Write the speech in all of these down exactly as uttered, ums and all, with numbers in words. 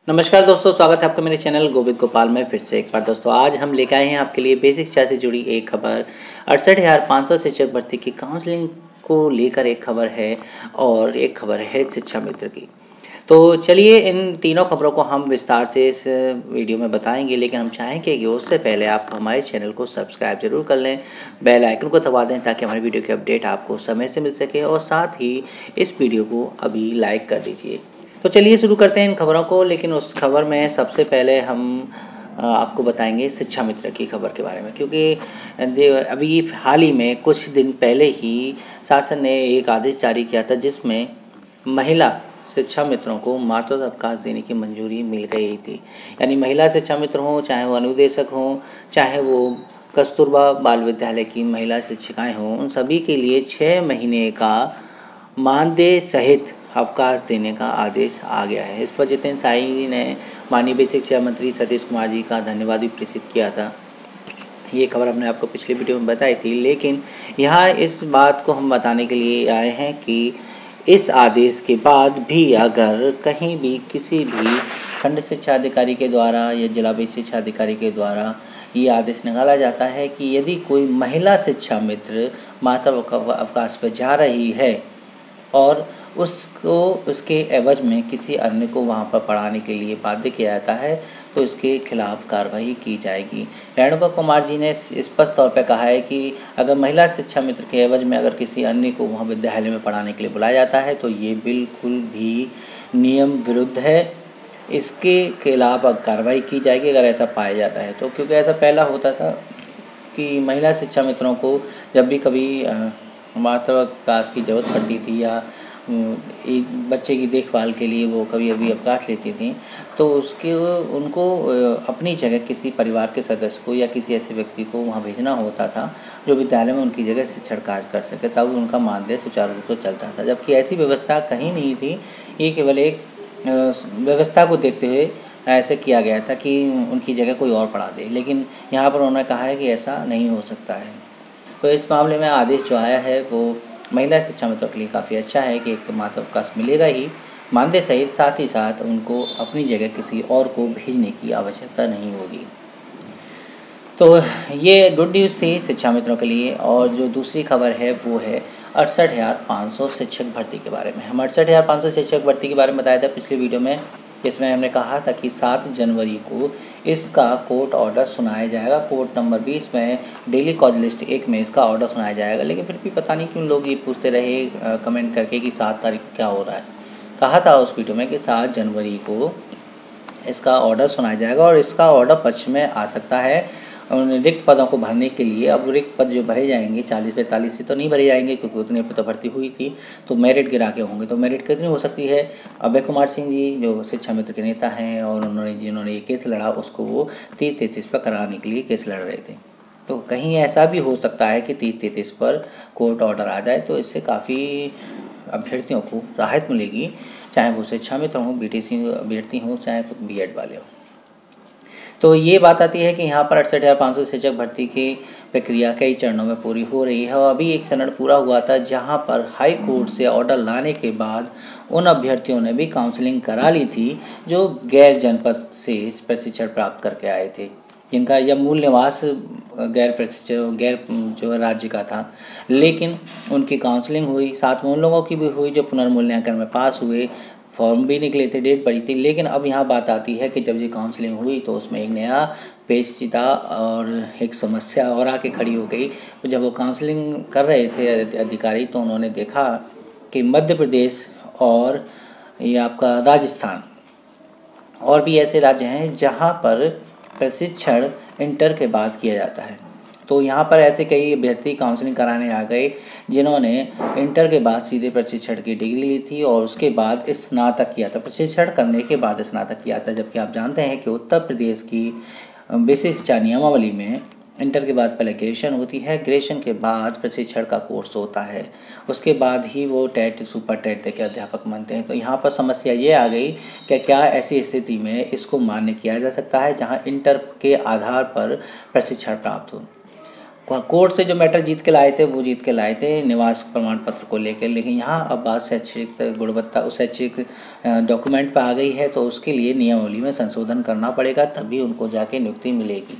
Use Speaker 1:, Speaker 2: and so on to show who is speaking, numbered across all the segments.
Speaker 1: नमस्कार दोस्तों, स्वागत है आपका मेरे चैनल गोविंद गोपाल में फिर से एक बार। दोस्तों आज हम लेकर आए हैं आपके लिए बेसिक शिक्षा से जुड़ी एक खबर। अड़सठ हज़ार पाँच सौ शिक्षक भर्ती की काउंसलिंग को लेकर एक खबर है और एक खबर है शिक्षा मित्र की। तो चलिए इन तीनों खबरों को हम विस्तार से इस वीडियो में बताएंगे, लेकिन हम चाहेंगे कि उससे पहले आप हमारे चैनल को सब्सक्राइब जरूर कर लें, बेल आइकन को दबा दें ताकि हमारी वीडियो की अपडेट आपको समय से मिल सके, और साथ ही इस वीडियो को अभी लाइक कर दीजिए। तो चलिए शुरू करते हैं इन खबरों को। लेकिन उस खबर में सबसे पहले हम आपको बताएंगे शिक्षा मित्र की खबर के बारे में, क्योंकि अभी हाल ही में कुछ दिन पहले ही शासन ने एक आदेश जारी किया था जिसमें महिला शिक्षा मित्रों को मातृत्व अवकाश देने की मंजूरी मिल गई थी। यानी महिला शिक्षा मित्र हों, चाहे वो अनुदेशक हों, चाहे वो कस्तूरबा बाल विद्यालय की महिला शिक्षिकाएं हों, उन सभी के लिए छः महीने का मानदेय सहित अवकाश देने का आदेश आ गया है। इस पर जितेंद्र साही ने माननीय बेसिक शिक्षा मंत्री सतीश कुमार जी का धन्यवाद भी प्रेषित किया था। ये खबर हमने आपको पिछले वीडियो में बताई थी, लेकिन यहाँ इस बात को हम बताने के लिए आए हैं कि इस आदेश के बाद भी अगर कहीं भी किसी भी खंड शिक्षा अधिकारी के द्वारा या जिला बेसिक शिक्षा अधिकारी के द्वारा ये आदेश निकाला जाता है कि यदि कोई महिला शिक्षा मित्र मातृत्व अवकाश पर जा रही है और उसको उसके एवज में किसी अन्य को वहाँ पर पढ़ाने के लिए बाध्य किया जाता है, तो इसके खिलाफ कार्रवाई की जाएगी। रेणुका कुमार जी ने स्पष्ट तौर पर कहा है कि अगर महिला शिक्षा मित्र के एवज में अगर किसी अन्य को वहाँ विद्यालय में पढ़ाने के लिए बुलाया जाता है तो ये बिल्कुल भी नियम विरुद्ध है। इसके खिलाफ कार्रवाई की जाएगी अगर ऐसा पाया जाता है तो। क्योंकि ऐसा पहला होता था कि महिला शिक्षा मित्रों को जब भी कभी मातृत्व की ज़रूरत पड़ती थी या एक बच्चे की देखभाल के लिए वो कभी अभी अवकाश लेती थी, तो उसके उनको अपनी जगह किसी परिवार के सदस्य को या किसी ऐसे व्यक्ति को वहाँ भेजना होता था जो विद्यालय में उनकी जगह शिक्षण कार्य कर सके, तब उनका मानदेय सुचारू रूप से चलता था। जबकि ऐसी व्यवस्था कहीं नहीं थी, ये केवल एक व्यवस्था को देखते हुए ऐसे किया गया था कि उनकी जगह कोई और पढ़ा दे। लेकिन यहाँ पर उन्होंने कहा है कि ऐसा नहीं हो सकता है। तो इस मामले में आदेश जो आया है वो महिला शिक्षा मित्रों के लिए काफ़ी अच्छा है कि एक तो मातृत्व अवकाश मिलेगा ही मानदेय सहित, साथ ही साथ उनको अपनी जगह किसी और को भेजने की आवश्यकता नहीं होगी। तो ये गुड न्यूज़ थी शिक्षा मित्रों के लिए। और जो दूसरी खबर है वो है अड़सठ हज़ार पाँच सौ शिक्षक भर्ती के बारे में। हम अड़सठ हज़ार पाँच सौ शिक्षक भर्ती के बारे में बताया था पिछले वीडियो में, जिसमें हमने कहा था कि सात जनवरी को इसका कोर्ट ऑर्डर सुनाया जाएगा। कोर्ट नंबर बीस में डेली कॉज लिस्ट एक में इसका ऑर्डर सुनाया जाएगा। लेकिन फिर भी पता नहीं क्यों लोग ये पूछते रहे आ, कमेंट करके कि सात तारीख को क्या हो रहा है। कहा था उस वीडियो में कि सात जनवरी को इसका ऑर्डर सुनाया जाएगा और इसका ऑर्डर पक्ष में आ सकता है उन रिक्त पदों को भरने के लिए। अब रिक्त पद जो भरे जाएंगे चालीस पैंतालीस से तो नहीं भरे जाएंगे, क्योंकि उतने पर तो भर्ती हुई थी, तो मेरिट गिरा के होंगे। तो मेरिट कितनी हो सकती है? अभय कुमार सिंह जी जो शिक्षा मित्र के नेता हैं और उन्होंने जिन्होंने ये केस लड़ा उसको वो तीस तैंतीस पर कराने के लिए केस लड़ रहे थे। तो कहीं ऐसा भी हो सकता है कि तीस तैंतीस पर कोर्ट ऑर्डर आ जाए, तो इससे काफ़ी अभ्यर्थियों को राहत मिलेगी, चाहे वो शिक्षा मित्र हों, बी टी सी अभ्यर्थी हों, चाहे तो बी एड वाले हों। तो ये बात आती है कि यहाँ पर अड़सठ हज़ार पाँच सौ शिक्षक भर्ती की प्रक्रिया कई चरणों में पूरी हो रही है और अभी एक चरण पूरा हुआ था जहाँ पर हाई कोर्ट से ऑर्डर लाने के बाद उन अभ्यर्थियों ने भी काउंसलिंग करा ली थी जो गैर जनपद से प्रशिक्षण प्राप्त करके आए थे, जिनका यह मूल निवास गैर प्रशिक्षण गैर जो राज्य का था। लेकिन उनकी काउंसलिंग हुई, साथ में उन लोगों की भी हुई जो पुनर्मूल्यांकन में पास हुए, फॉर्म भी निकले थे, डेट पड़ी थी। लेकिन अब यहाँ बात आती है कि जब ये काउंसलिंग हुई तो उसमें एक नया पेचीदा और एक समस्या और आके खड़ी हो गई। तो जब वो काउंसलिंग कर रहे थे अधिकारी तो उन्होंने देखा कि मध्य प्रदेश और ये आपका राजस्थान और भी ऐसे राज्य हैं जहाँ पर प्रशिक्षण इंटर के बाद किया जाता है। तो यहाँ पर ऐसे कई अभ्यर्थी काउंसलिंग कराने आ गए जिन्होंने इंटर के बाद सीधे प्रशिक्षण की डिग्री ली थी और उसके बाद स्नातक किया था, प्रशिक्षण करने के बाद स्नातक किया था। जबकि आप जानते हैं कि उत्तर प्रदेश की बेसिक शिक्षा नियमावली में इंटर के बाद पहले ग्रेजुएशन होती है, ग्रेजुएशन के बाद प्रशिक्षण का कोर्स होता है, उसके बाद ही वो टेट सुपर टेट तक के अध्यापक बनते हैं। तो यहाँ पर समस्या ये आ गई कि क्या ऐसी स्थिति में इसको मान्य किया जा सकता है जहाँ इंटर के आधार पर प्रशिक्षण प्राप्त हो। कोर्ट से जो मैटर जीत के लाए थे वो जीत के लाए थे निवास प्रमाण पत्र को लेकर, लेकिन यहाँ अब बात शैक्षिक गुणवत्ता उस शैक्षिक डॉक्यूमेंट पर आ गई है, तो उसके लिए नियमावली में संशोधन करना पड़ेगा, तभी उनको जाके नियुक्ति मिलेगी।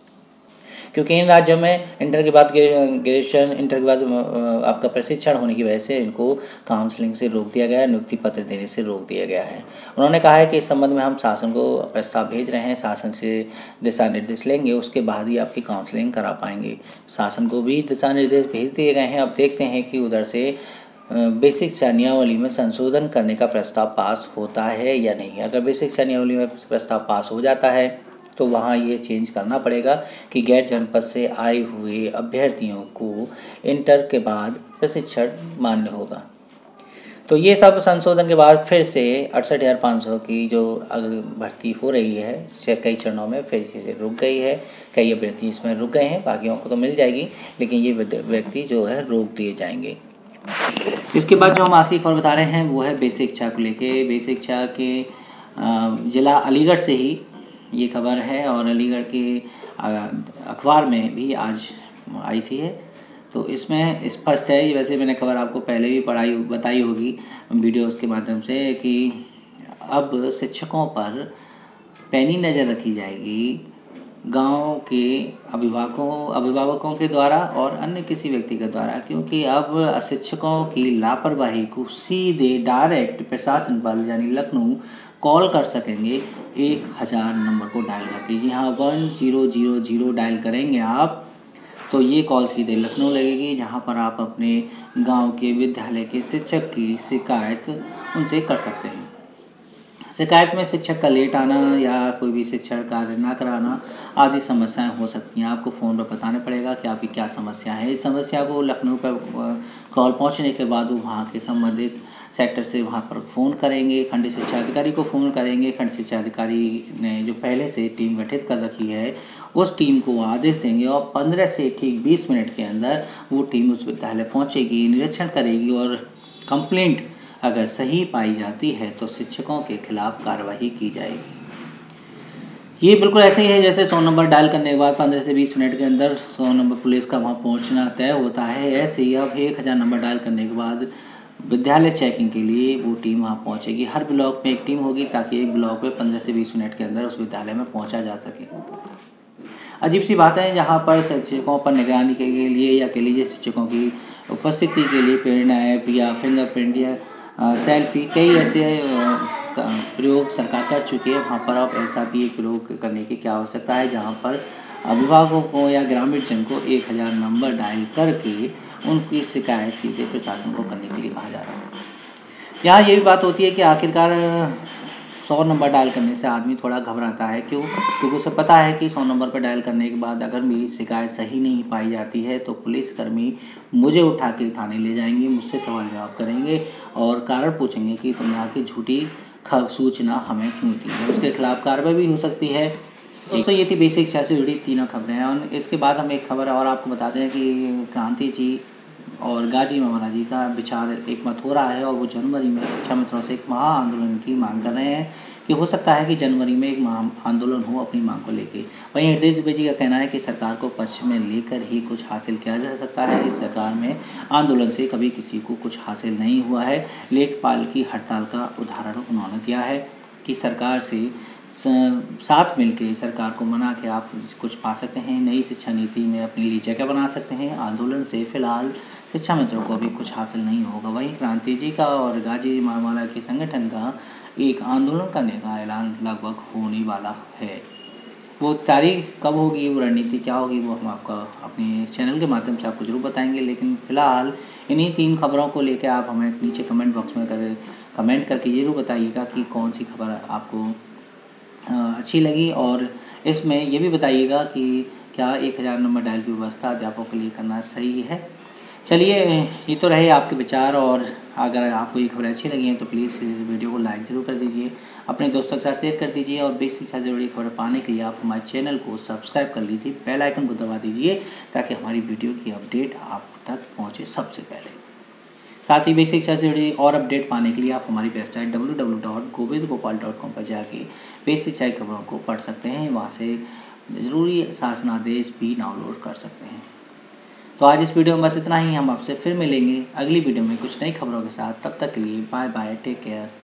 Speaker 1: क्योंकि इन राज्यों में इंटर के बाद ग्रेजुएशन, इंटर के बाद आपका प्रशिक्षण होने की वजह से इनको काउंसलिंग से रोक दिया गया है, नियुक्ति पत्र देने से रोक दिया गया है। उन्होंने कहा है कि इस संबंध में हम शासन को प्रस्ताव भेज रहे हैं, शासन से दिशा निर्देश लेंगे, उसके बाद ही आपकी काउंसलिंग करा पाएंगे। शासन को भी दिशा निर्देश भेज दिए गए हैं। अब देखते हैं कि उधर से बेसिक शिक्षा नियमावली में संशोधन करने का प्रस्ताव पास होता है या नहीं। अगर बेसिक शिक्षा नियमावली में प्रस्ताव पास हो जाता है तो वहाँ ये चेंज करना पड़ेगा कि गैर जनपद से आए हुए अभ्यर्थियों को इंटर के बाद प्रशिक्षण मान्य होगा। तो ये सब संशोधन के बाद फिर से अड़सठ हज़ार पाँच सौ की जो भर्ती हो रही है कई चरणों में फिर से रुक गई है। कई अभ्यर्थी इसमें रुक गए हैं, बाकियों को तो मिल जाएगी, लेकिन ये व्यक्ति जो है रोक दिए जाएंगे। इसके बाद जो हम आखिरी खबर बता रहे हैं वो है बेसिक शिक्षा को लेके। बेसिक शिक्षा के ज़िला अलीगढ़ से ही ये खबर है और अलीगढ़ के अखबार में भी आज आई थी है, तो इसमें स्पष्ट है। वैसे मैंने खबर आपको पहले भी पढ़ाई बताई होगी वीडियोस के माध्यम से कि अब शिक्षकों पर पैनी नज़र रखी जाएगी गांव के अभिभावकों अभिभावकों के द्वारा और अन्य किसी व्यक्ति के द्वारा, क्योंकि अब शिक्षकों की लापरवाही को सीधे डायरेक्ट प्रशासन बल यानी लखनऊ कॉल कर सकेंगे एक हज़ार नंबर को डायल करके। जी हाँ, one zero zero zero dial करेंगे आप तो ये कॉल सीधे लखनऊ लगेगी, जहाँ पर आप अपने गांव के विद्यालय के शिक्षक की शिकायत उनसे कर सकते हैं। शिकायत में शिक्षक का लेट आना या कोई भी शिक्षण कार्य ना कराना आदि समस्याएं हो सकती हैं। आपको फ़ोन पर बताना पड़ेगा कि आपकी क्या समस्या है। इस समस्या को लखनऊ पर कॉल पहुंचने के बाद वो वहाँ के संबंधित सेक्टर से वहाँ पर फ़ोन करेंगे, खंड शिक्षा अधिकारी को फ़ोन करेंगे। खंड शिक्षा अधिकारी ने जो पहले से टीम गठित कर रखी है उस टीम को वो आदेश देंगे और पंद्रह से ठीक बीस मिनट के अंदर वो टीम उस विद्यालय पहुँचेगी, निरीक्षण करेगी और कंप्लेंट अगर सही पाई जाती है तो शिक्षकों के खिलाफ कार्रवाई की जाएगी। ये बिल्कुल ऐसे ही है जैसे सौ नंबर डायल करने के बाद पंद्रह से बीस मिनट के अंदर सौ नंबर पुलिस का वहाँ पहुँचना तय होता है। ऐसे ही अब एक हज़ार नंबर डायल करने के बाद विद्यालय चेकिंग के लिए वो टीम वहाँ पहुँचेगी। हर ब्लॉक में एक टीम होगी ताकि एक ब्लॉक में पंद्रह से बीस मिनट के अंदर उस विद्यालय में पहुँचा जा सके। अजीब सी बात है, जहाँ पर शिक्षकों पर निगरानी के लिए या कह लीजिए शिक्षकों की उपस्थिति के लिए प्रेरणा ऐप या फिंगरप्रिंट या सेल्फी कई ऐसे प्रयोग सरकार कर चुकी है। वहाँ पर अब ऐसा भी एक प्रयोग करने की क्या आवश्यकता है जहाँ पर अभिभावकों को या ग्रामीण जन को एक हज़ार नंबर डायल करके उनकी शिकायत सीधे प्रशासन को करने के लिए कहा जा रहा है। यहाँ ये भी बात होती है कि आखिरकार सौ नंबर डायल करने से आदमी थोड़ा घबराता है। क्यों? क्योंकि उसे पता है कि सौ नंबर पर डायल करने के बाद अगर मेरी शिकायत सही नहीं पाई जाती है तो पुलिसकर्मी मुझे उठा के थाने ले जाएंगे, मुझसे सवाल जवाब करेंगे और कारण पूछेंगे कि तुमने आके झूठी सूचना हमें क्यों दी है। उसके खिलाफ कार्रवाई भी हो सकती है। दोस्तों ये थी बेसिक शिक्षा से जुड़ी तीनों खबरें हैं और इसके बाद हम एक खबर और आपको बताते हैं कि क्रांति जी और गाजी मामला जी का विचार एक मत हो रहा है और वो जनवरी में शिक्षा मित्रों से एक महा आंदोलन की मांग कर रहे हैं कि हो सकता है कि जनवरी में एक महा आंदोलन हो अपनी मांग को लेकर। वहीं हृदय दुबे जी का कहना है कि सरकार को पक्ष में लेकर ही कुछ हासिल किया जा सकता है। इस सरकार में आंदोलन से कभी किसी को कुछ हासिल नहीं हुआ है। लेखपाल की हड़ताल का उदाहरण उन्होंने दिया है कि सरकार से साथ मिलकर सरकार को मना के आप कुछ पा सकते हैं, नई शिक्षा नीति में अपने लिए जगह बना सकते हैं। आंदोलन से फिलहाल शिक्षा मित्रों को अभी कुछ हासिल नहीं होगा। वहीं क्रांति जी का और गाजी मामला के संगठन का एक आंदोलन करने का ऐलान लगभग होने वाला है। वो तारीख कब होगी, वो रणनीति क्या होगी, वो हम आपका अपने चैनल के माध्यम से आपको जरूर बताएंगे। लेकिन फ़िलहाल इन्हीं तीन खबरों को लेकर आप हमें नीचे कमेंट बॉक्स में कर कमेंट करके जरूर बताइएगा कि कौन सी खबर आपको अच्छी लगी और इसमें ये भी बताइएगा कि क्या एक हज़ार नंबर डायल की व्यवस्था अध्यापकों के लिए करना सही है। चलिए, ये तो रहे आपके विचार और अगर आपको ये खबरें अच्छी लगी हैं तो प्लीज़ इस वीडियो को लाइक ज़रूर कर दीजिए, अपने दोस्तों के साथ शेयर कर दीजिए और बेसिक शिक्षा से जुड़ी खबरें पाने के लिए आप हमारे चैनल को सब्सक्राइब कर लीजिए, बेल आइकन को दबा दीजिए ताकि हमारी वीडियो की अपडेट आप तक पहुँचे सबसे पहले। साथ ही बेसिक शिक्षा से जुड़ी और अपडेट पाने के लिए आप हमारी website W W W dot Govind Gopal dot com पर जाके बेसिक शिक्षा की खबरों को पढ़ सकते हैं। वहाँ से ज़रूरी शासनादेश भी डाउनलोड कर सकते हैं। तो आज इस वीडियो में बस इतना ही। हम आपसे फिर मिलेंगे अगली वीडियो में कुछ नई खबरों के साथ। तब तक के लिए बाय बाय, टेक केयर।